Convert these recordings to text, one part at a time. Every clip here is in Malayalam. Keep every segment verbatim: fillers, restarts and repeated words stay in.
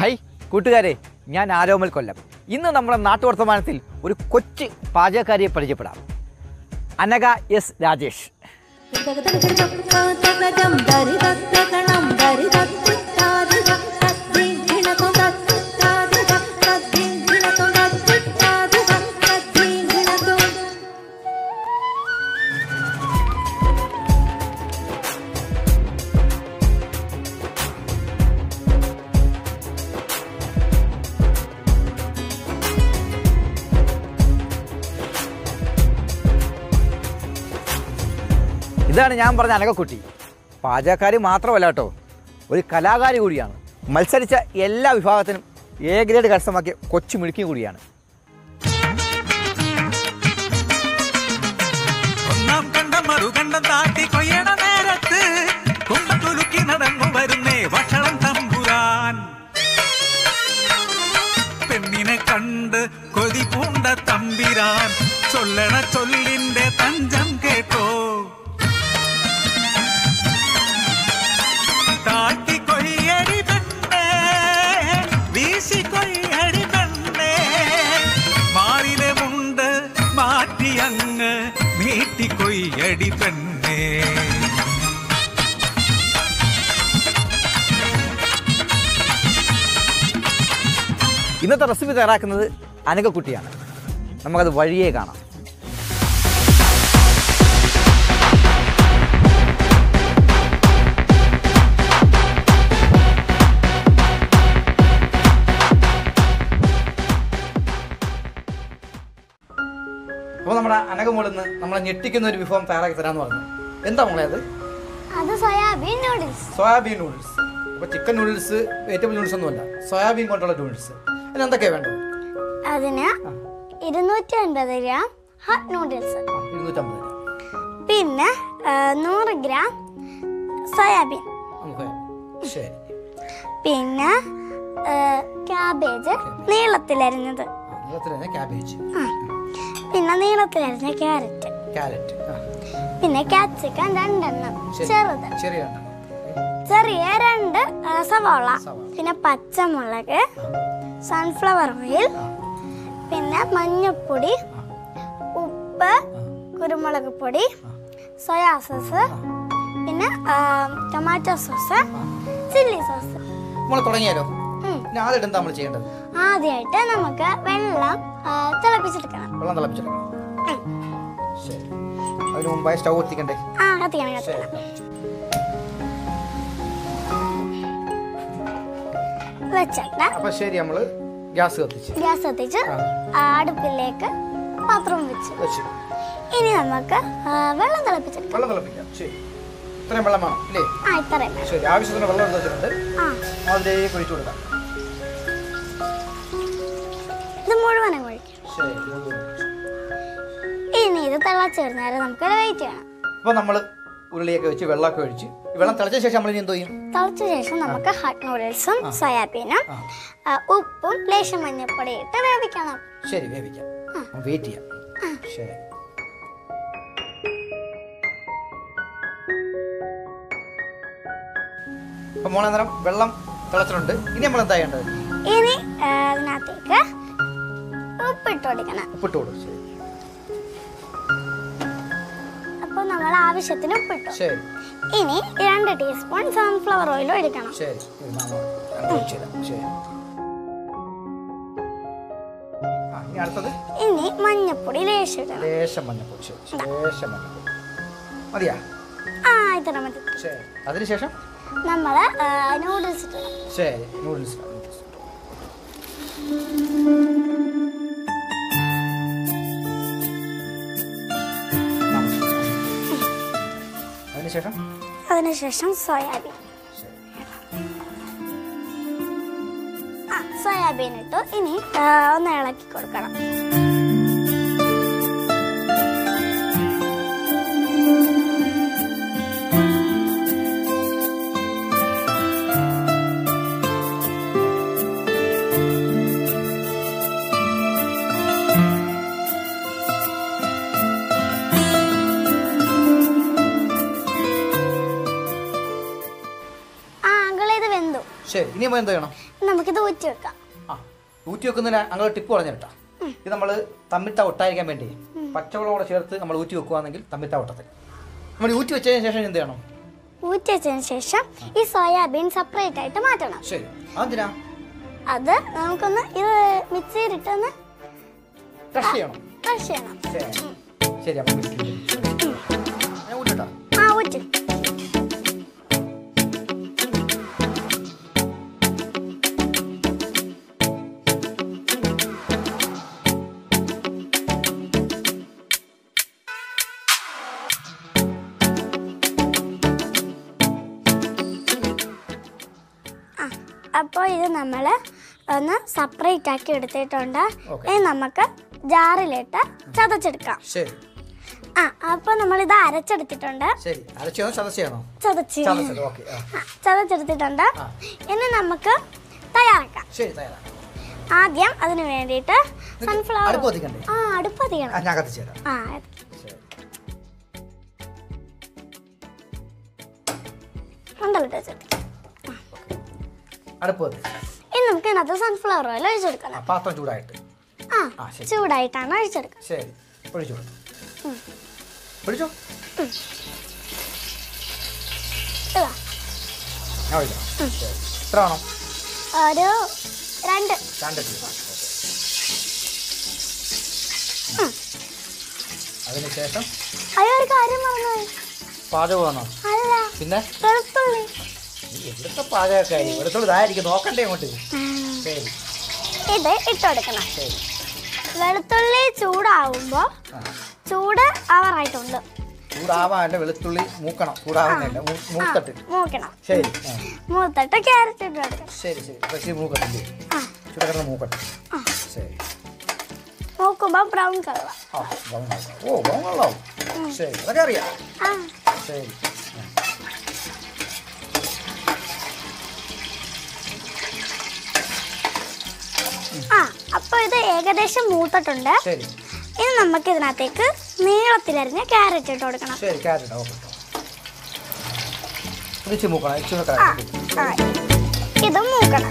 ഹൈ കൂട്ടുകാരെ, ഞാൻ ആരോമൽ കൊല്ലം. ഇന്ന് നമ്മുടെ നാട്ടുവർത്തമാനത്തിൽ ഒരു കൊച്ചു പാചകക്കാരിയെ പരിചയപ്പെടാം. അനഘ എസ് രാജേഷ്. ഇതാണ് ഞാൻ പറഞ്ഞ അനഘക്കുട്ടി. പാചകക്കാരി മാത്രമല്ല കേട്ടോ, ഒരു കലാകാരി കൂടിയാണ്. മത്സരിച്ച എല്ലാ വിഭാഗത്തിനും എ ഗ്രേഡ് കരസ്ഥമാക്കിയ കൊച്ചു മിടുക്കി കൂടിയാണ്. ഒന്നാം കണ്ടം മറുകണ്ടം താത്തി കൊയ്യണ നേരത്ത് കുമ്പത്തുലുക്കി നടന്നു വരുന്നേ ഭക്ഷണം തമ്പുരാൻ. പെണ്ണിനെ കണ്ട് കൊതി പൂണ്ട തമ്പിരാൻ ചൊല്ലണ ചൊല്ലിന്റെ തഞ്ചം കേട്ടോ. താട്ടി കൊയ്യടി പെണ്ണേ, വീശി കൊയ്യടി പെണ്ണേ, മാറിലെ മുണ്ട് മാറ്റി അങ്ങ് നീട്ടി കൊയ്യടി പെണ്ണേ. ഇന്നത്തെ റെസിപ്പി തയ്യാറാക്കുന്നത് അനഘക്കുട്ടിയാണ്. നമുക്കത് വഴിയേ കാണാം. അപ്പോൾ നമ്മുടെ അനഘ മോളിന്ന് നമ്മളെ ഞെട്ടിക്കുന്ന ഒരു വിഭവം തയ്യാറാക്കി തരാമെന്ന് പറഞ്ഞു. എന്താ മോളെ അത്? അത് സോയാബീൻ നൂഡിൽസ്. Soybean noodles. അപ്പോൾ ചിക്കൻ നൂഡിൽസ്, വെജിറ്റബിൾ നൂഡിൽസ് ഒന്നുമല്ല, സോയാബീൻ കൊണ്ടുള്ള നൂഡിൽസ്. അതിന് എന്തൊക്കെയാണ് വേണ്ടത്? അതിന് ഇരുന്നൂറ്റി അൻപത് ഗ്രാം ഹട്ട് നൂഡിൽസ്, ഇരുന്നൂറ്റമ്പത് ഗ്രാം, പിന്നെ നൂറ് ഗ്രാം സോയാബീൻ, ശരി, പിന്നെ ക്യാബേജ് നീളത്തിലരിഞ്ഞത്, ക്യാബേജ്, പിന്നെ നീളത്തിലരിഞ്ഞ ക്യാരറ്റ്, ക്യാരറ്റ്, പിന്നെ കാപ്സിക്കം രണ്ടെണ്ണം ചെറുത്, ചെറിയ രണ്ട് സവാള, പിന്നെ പച്ചമുളക്, സൺഫ്ലവർ ഓയിൽ, പിന്നെ മഞ്ഞൾപ്പൊടി, ഉപ്പ്, കുരുമുളക് പൊടി, സോയാ സോസ്, പിന്നെ ടൊമാറ്റോ സോസ്, ചില്ലി സോസ്. തുടങ്ങിയാലോ? ആദ്യമായിട്ട് നമ്മൾ ചെയ്യേണ്ടത്, ആദ്യമായിട്ട് നമുക്ക് വെള്ളം തിളപ്പിച്ചെടുക്കണം. വെള്ളം തിളപ്പിച്ചെടുക്കണം. ശരി, അതിന് മുമ്പായി സ്റ്റൗ കത്തിക്കണ്ടേ? ആ, കത്തിക്കണം കത്തിക്കണം. വെച്ചിട്ട് അപ്പൊ ശരി, നമ്മള് ഗ്യാസ് കത്തിച്ച് ഗ്യാസ് കത്തിച്ച് അടുപ്പിലേക്ക് പാത്രം വെച്ച് ഇനി നമുക്ക് വെള്ളം തിളപ്പിച്ചെടുക്കാം. വെള്ളം തിളപ്പിക്കാം. ശരി, ഇത്രയും വെള്ളം വേണം അല്ലേ? ആ, ഇത്രയും. ശരി, ആവശ്യത്തിന് വെള്ളം എടുത്ത് വെച്ചിട്ടുണ്ട്. അതിലേക്ക് ഒഴിച്ചു കൊടുക്കാം. ഇത് മുഴുവനും ഒഴിക്കാം. ശരി, ഇനി ഇത് തിളച്ച് വരുന്നവരെ നമുക്ക് വെയിറ്റ് ചെയ്യണം. അപ്പൊ നമ്മള് ഉരുളിയൊക്കെ വെച്ച് വെള്ളമൊക്കെ ഒഴിച്ച് വെള്ളം തിളച്ച ശേഷം നമ്മൾ ഇനി എന്തോ ചെയ്യും? തിളച്ച ശേഷം നമുക്ക് ഹട്ട് നൂഡിൽസും സോയാബീനും ഉപ്പും ലേശം മഞ്ഞൾപ്പൊടി ഇട്ട് വേവിക്കണം. ശരി, വേവിക്കാം. വെയിറ്റ് ചെയ്യാം. ശരി, അപ്പൊ മോളെ നേരം വെള്ളം തിളച്ചിട്ടുണ്ട്. ഇനി നമ്മൾ എന്താ ചെയ്യേണ്ടത്? ഇനി അതിനകത്തേക്ക് ഉപ്പിട്ട് കൊടുക്കണം. ഉപ്പിട്ട് കൊടുക്കും. ശരി, അപ്പൊ നമ്മൾ ആവശ്യത്തിന് ഉപ്പിട്ടു. ശരി, ഇനി രണ്ട് ടീസ്പൂൺ സൺഫ്ലവർ ഓയിൽ ഒഴിക്കണം. ശരി, ശരി. അടുത്തത് ഇനി മഞ്ഞപ്പൊടി ലേശം ഇടണം. ലേശം മഞ്ഞപ്പൊടി. ശരി, ലേശം മഞ്ഞപ്പൊടി മതിയാ? ആ, ഇത്ര മതി. ശരി, അതിനുശേഷം നമ്മൾ നൂഡിൽസ് ഇടണം. ശരി, നൂഡിൽസ്. അതിനുശേഷം അതിനുശേഷം സോയാബീൻ. ആ, സോയാബീൻ ഇട്ടു. ഇനി ഒന്ന് ഇളക്കി കൊടുക്കണം. ശരി, ഇനി നമ്മൾ എന്ത് ചെയ്യണം? നമുക്കിത് ഊറ്റി വെക്കാം. ആ, ഊറ്റി വെക്കുന്നതിന് അങ്ങനെ ടിപ്പ് പറഞ്ഞു കേട്ടോ. ഇത് നമ്മൾ തമ്മിത്ത ഒട്ടായിരിക്കാൻ വേണ്ടി പച്ചവെള്ളം കൂടെ ചേർത്ത് നമ്മൾ ഊറ്റി വെക്കുകയാണെങ്കിൽ തമ്മിത്ത ഒട്ടത്തിൽ. നമ്മൾ ഊറ്റി വെച്ചതിന് ശേഷം എന്ത് ചെയ്യണം? ഊറ്റി വെച്ചതിന് ശേഷം ഈ സോയാബീൻ സെപ്പറേറ്റ് ആയിട്ട് മാറ്റണം. ശരി, അതെന്തിനാ? അത് നമുക്കൊന്ന് ഇത് മിക്സിയിലിട്ടൊന്ന് ക്രഷ് ചെയ്യണം. ക്രഷ് ചെയ്യണം. ശരി, അപ്പം ഞാൻ ഊറ്റട്ടോ. ആ ഊറ്റി. അപ്പോൾ ഇത് നമ്മൾ ഒന്ന് സെപ്പറേറ്റ് ആക്കി എടുത്തിട്ടുണ്ട്. ഇനി നമുക്ക് ജാറിലിട്ട് ചതച്ചെടുക്കാം. ശരി. ആ, അപ്പോൾ നമ്മളിത് അരച്ചെടുത്തിട്ടുണ്ട്. ശരി, അരച്ചോ ചതച്ചോ? ചതച്ച് ഓക്കേ. ചതച്ചെടുത്തിട്ടുണ്ട്. ഇനി നമുക്ക് തയ്യാറാക്കാം. ശരി, തയ്യാറാക്കാം. ആദ്യം അതിന് വേണ്ടിയിട്ട് സൺഫ്ലവർ അടുപ്പ് കത്തിക്കണ്ടേ? ആ അടുപ്പ് കത്തിക്കണം. ഞാൻ കത്തിച്ചു തരാം. ആ ഉണ്ടല്ലോ ചേച്ചി. അടുപ്പ് കത്തി. ഇനി നമുക്ക് ഇതിനകത്ത് സൺഫ്ലവർ ഓയിൽ ഒഴിച്ചെടുക്കണം. പാത്രം ചൂടായിട്ട്. ആ, ചൂടായിട്ടാണ് ഒഴിച്ചെടുക്കുന്നത്. ശരി, ഒഴിച്ചു ഒഴിച്ചോ. ഞാൻ ഒഴിക്കണം. എത്ര വേണം? ഒരു രണ്ട് രണ്ട്. അതിനുശേഷം അയ്യോ ഒരു കാര്യം പറഞ്ഞു. പാചകമാണോ? അല്ല, പിന്നെ വെളുത്തുള്ളി. ഇവിടുത്തെ പാചകക്കാരി വെളുത്തുള്ളി ഇതായിരിക്കും, നോക്കണ്ടേ അങ്ങോട്ട്. ശരി, ഇത് ഇട്ടെടുക്കണം. വെളുത്തുള്ളി ചൂടാവുമ്പോ ചൂട് ആവാറായിട്ടുണ്ട്. ചൂടാവാല്ല, വെളുത്തുള്ളി മൂക്കണം. ചൂടാവുന്നില്ല, മൂത്തട്ട് മൂക്കണം. ശരി, മൂത്തട്ട് ക്യാരറ്റ് ഇട്ട് എടുക്കണം. ശരി ശരി പക്ഷേ മൂക്കട്ടില്ലേ? ചൂടക്കിടന്ന് മൂക്കട്ടെ. ശരി, മൂക്കുമ്പോ ബ്രൗൺ കളർ. ആ ബ്രൗൺ കളർ. ഓ ബ്രൗൺ കളറാവും. ശരി, അതൊക്കെ അറിയാം. ശരി, ആ അപ്പൊ ഇത് ഏകദേശം മൂത്തിട്ടുണ്ട്. ശരി, ഇനി നമുക്ക് ഇതിനകത്തേക്ക് നീളത്തിലരിഞ്ഞ ക്യാരറ്റ് ഇട്ട് കൊടുക്കണം. ശരി, ക്യാരറ്റ് ഓക്കെ. ഇത് മൂക്കണം. ഇത് മൂക്കണം.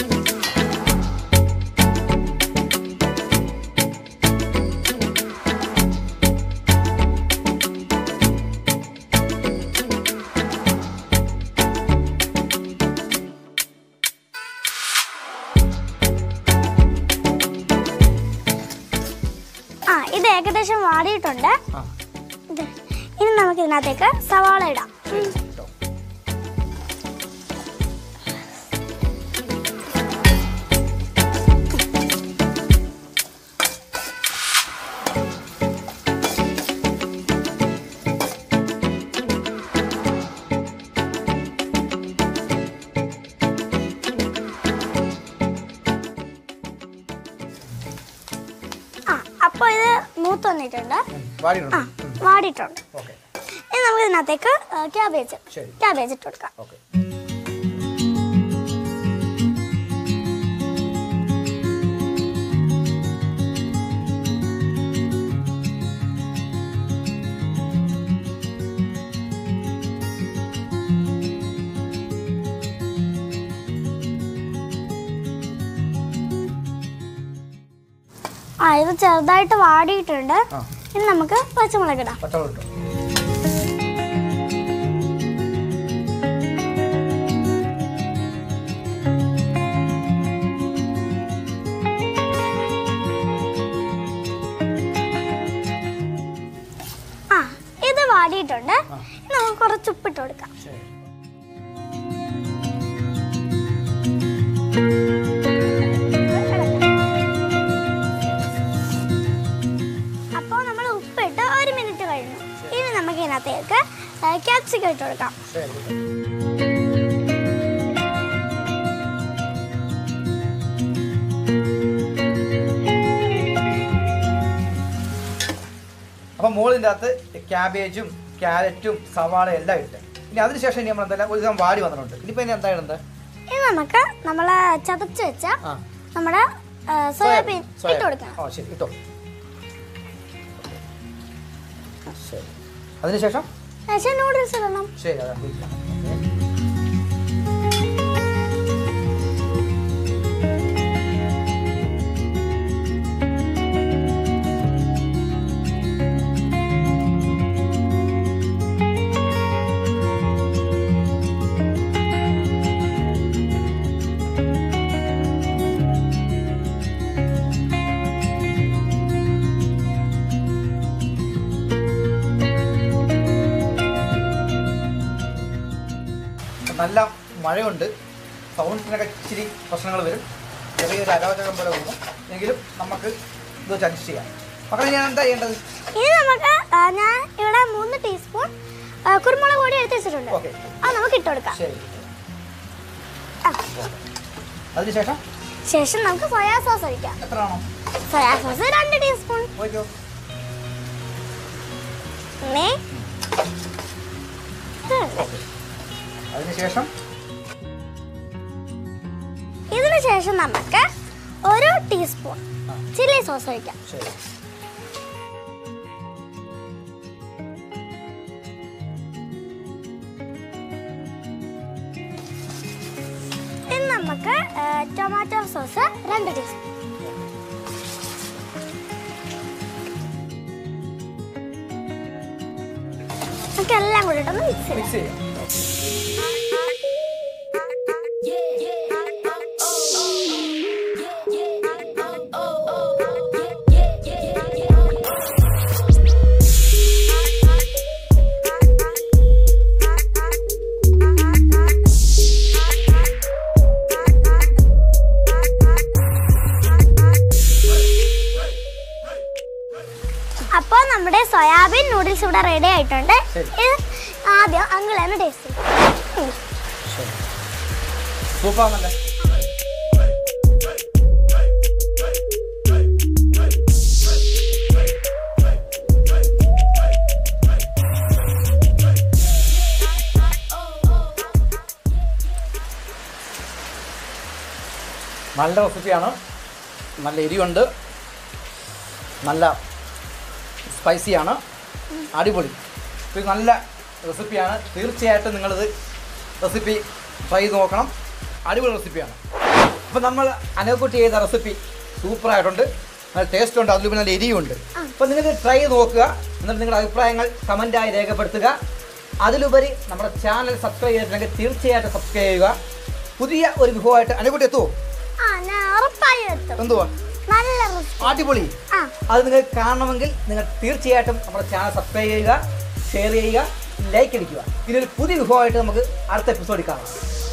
ഇത് ഏകദേശം വാടിയിട്ടുണ്ട്. ഇനി നമുക്ക് ഇതിനകത്തേക്ക് സവാള ഇടാം. അപ്പോൾ ഇത് മൂത്ത് വന്നിട്ടുണ്ട്. വാടിയിട്ടുണ്ട്. ഇനി നമുക്ക് ഇതിനകത്തേക്ക് ക്യാബേജ് ക്യാബേജ് ഇട്ട് കൊടുക്കാം. ആ ഇത് ചെറുതായിട്ട് വാടിയിട്ടുണ്ട്. ഇനി നമുക്ക് പച്ചമുളക് ഇടാം. ആ ഇത് വാടിയിട്ടുണ്ട്. നമുക്ക് കുറച്ച് ഉപ്പിട്ട് കൊടുക്കാം. ഇതിനകത്തേക്ക് ക്യാപ്സിക്കം ഇട്ട് കൊടുക്കാം. അപ്പം മുകളിൻ്റെ അകത്ത് ക്യാബേജും ക്യാരറ്റും സവാള എല്ലാം ഇട്ട് ഇനി അതിനുശേഷം ഇനി നമ്മൾ എന്തായാലും ഒരു ദിവസം വാടി വന്നിട്ടുണ്ട്. ഇനിയിപ്പോൾ ഇനി എന്താ ഇടുന്നത്? ഇനി നമുക്ക് നമ്മൾ ചതച്ച് വെച്ച നമ്മുടെ സോയാബീൻ ഇട്ട് കൊടുക്കണം. ഓ ശരി, ഇട്ടോ. ശരി, അതിനുശേഷം നൂഡിൽസ് ഇടണം. ശരി, അതാണ്. നല്ല മഴയുണ്ട്, സൗണ്ട്സിനൊക്കെ ഇച്ചിരി പ്രശ്നങ്ങൾ വരും, ചെറിയൊരു അരോചകം പോലെ തോന്നും. എങ്കിലും നമുക്ക് ഇത് വെച്ച് അഡ്ജസ്റ്റ് ചെയ്യാം. മക്കളെ ഞാൻ എന്താ ചെയ്യേണ്ടത്? ഇത് നമുക്ക് ഞാൻ ഇവിടെ മൂന്ന് ടീസ്പൂൺ കുരുമുളക് പൊടി എടുത്ത് വെച്ചിട്ടുണ്ട്. അത് നമുക്ക് ഇട്ട് കൊടുക്കാം. ശരി. അതിനുശേഷം ശേഷം നമുക്ക് സോയാ സോസ് ഒഴിക്കാം. എത്ര ആണോ? സോയാ സോസ് രണ്ട് ടീസ്പൂൺ. അതിനുശേഷം ഇതിന് ശേഷം നമുക്ക് ഒരു ടീസ്പൂൺ ചില്ലി സോസ് ഒഴിക്കാം. ഇനി നമുക്ക് ടൊമാറ്റോ സോസ് രണ്ട് ടീസ്പൂൺ. നമുക്ക് എല്ലാം കൂടി ഇട്ടൊന്ന് മിക്സ് ചെയ്യാം. അപ്പോൾ നമ്മുടെ സോയാബീൻ നൂഡിൽസ് ഇവിടെ റെഡി ആയിട്ടുണ്ട്. ഇത് ആദ്യം അങ്കിളാണ് ടേസ്റ്റ് ചെയ്യും. സൂപ്പറാണല്ലേ? നല്ല റെസിപ്പിയാണ്. നല്ല എരിവുണ്ട്, നല്ല സ്പൈസിയാണ്, അടിപൊളി. ഇത് നല്ല റെസിപ്പിയാണ്. തീർച്ചയായിട്ടും നിങ്ങളിത് റെസിപ്പി ട്രൈ ചെയ്ത് നോക്കണം. അടിപൊളി റെസിപ്പിയാണ്. അപ്പോൾ നമ്മൾ അനഘക്കുട്ടി ചെയ്ത റെസിപ്പി സൂപ്പറായിട്ടുണ്ട്, നല്ല ടേസ്റ്റ് ഉണ്ട്, അതിൽ നല്ല എരിയുണ്ട്. അപ്പോൾ നിങ്ങൾക്ക് ട്രൈ ചെയ്ത് നോക്കുക. എന്നിട്ട് നിങ്ങളുടെ അഭിപ്രായങ്ങൾ കമൻറ്റായി രേഖപ്പെടുത്തുക. അതിലുപരി നമ്മുടെ ചാനൽ സബ്സ്ക്രൈബ് ചെയ്തിട്ടുണ്ടെങ്കിൽ തീർച്ചയായിട്ടും സബ്സ്ക്രൈബ് ചെയ്യുക. പുതിയ ഒരു വിഭവമായിട്ട് അനഘക്കുട്ടി എത്തുമോ? എന്തുവാ അടിപൊളി. അത് നിങ്ങൾക്ക് കാണണമെങ്കിൽ നിങ്ങൾ തീർച്ചയായിട്ടും നമ്മുടെ ചാനൽ സബ്സ്ക്രൈബ് ചെയ്യുക, ഷെയർ ചെയ്യുക, ലൈക്ക് അടിക്കുക. ഇതിനൊരു പുതിയ വിഭവമായിട്ട് നമുക്ക് അടുത്ത എപ്പിസോഡിൽ കാണാം.